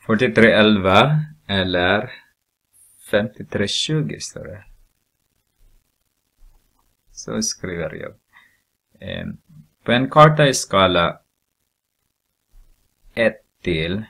4311 eller 5320 står det. Så skriver jag. På en karta i skala 1 till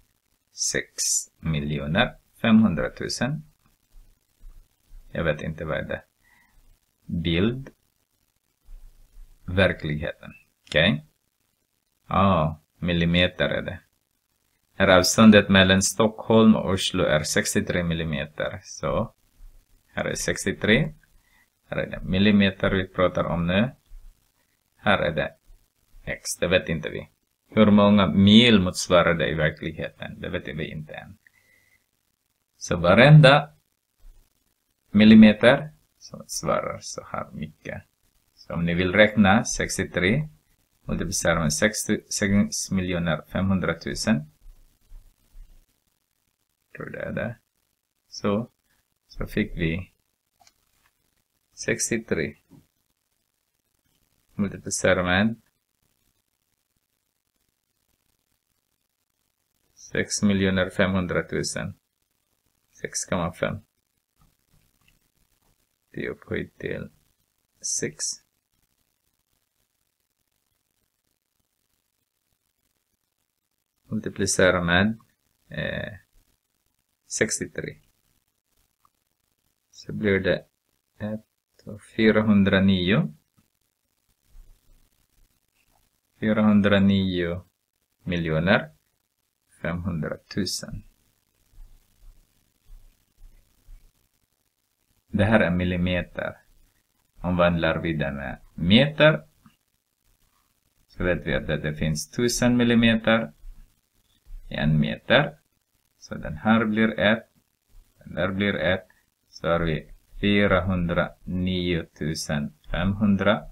6 500 000. Jag vet inte vad det är. Bild. Verkligheten. Okej. Millimeter är det. Här avståndet mellan Stockholm och Oslo är 63 millimeter. Så här är 63. Här är det millimeter vi pratar om nu. Här är det x. Det vet inte vi. Hur många mil motsvarar det i verkligheten? Det vet vi inte än. Så varenda millimeter som svarar så här mycket. Så om ni vill räkna 63 multiplicerar med 6 500 000. Tror det är det. Så fick vi 63 multiplicerar med 6 500 000. 6,5. Det är upphöjt till 6. Multiplicera med 63. Så blir det 409. 409 miljoner 500 000. Det här är millimeter. Omvandlar vi det med meter. Så vet vi att det finns 1000 millimeter i en meter. Så den här blir 1. Den där blir 1. Så har vi 409 500.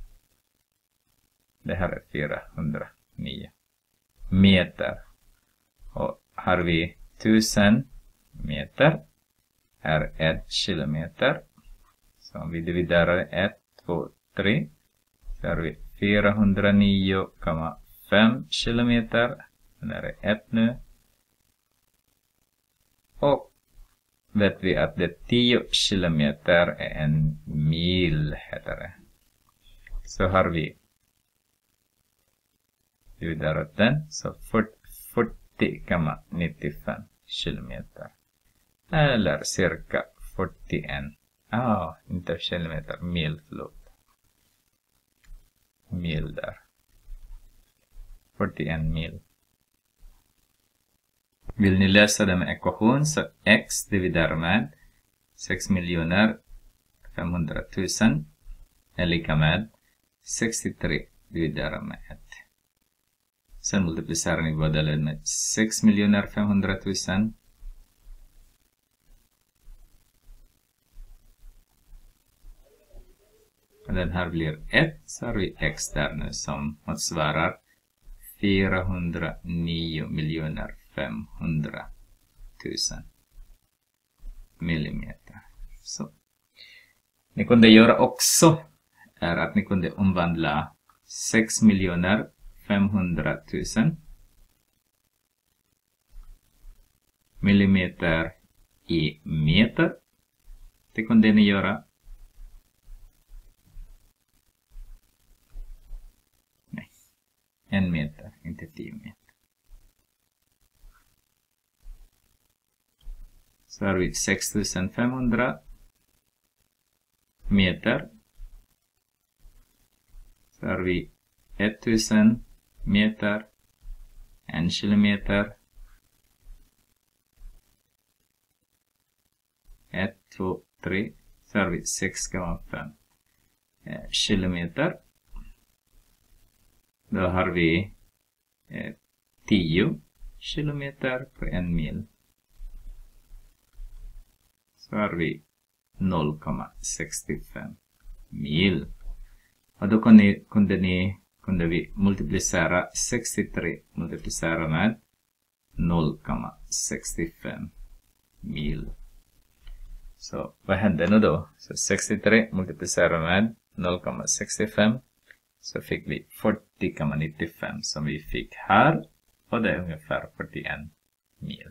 Det här är 409 meter. Och har vi 1000 meter är 1 kilometer. Så om vi dividerar 1, 2, 3 så har vi 409,5 kilometer. Den är 1 nu. Och vet vi att det 10 kilometer är en mil heter det. Så har vi dividerat den så 40,95 kilometer. Eller cirka 41. Inte kilometer, mil, förlåt. Mil där. 41 mil. Vill ni läsa den med ekvation så x dividerar med 6 500 000 är lika med 63 dividerar med 1. Sen multiplicerar ni båda led med 6 500 000. Och den här blir 1 så har vi x där nu som motsvarar 409 500 000 millimeter. Så. Ni kunde göra också är att ni kunde omvandla 6 500 000 millimeter i meter. Det kunde ni göra. Nej, 1 meter, inte 10 meter. Så har vi 6500 meter. Så har vi 1000 meter. 1 kilometer. 1, 2, 3. Så har vi 6,5 kilometer. Då har vi 10 kilometer på 1 mil. Så har vi 0,65 mil. Och då kunde vi multiplicera 63 multiplicera med 0,65 mil. Så vad händer nu då? Så 63 multiplicera med 0,65 så fick vi 40,95 som vi fick här. Och det är ungefär 41 mil.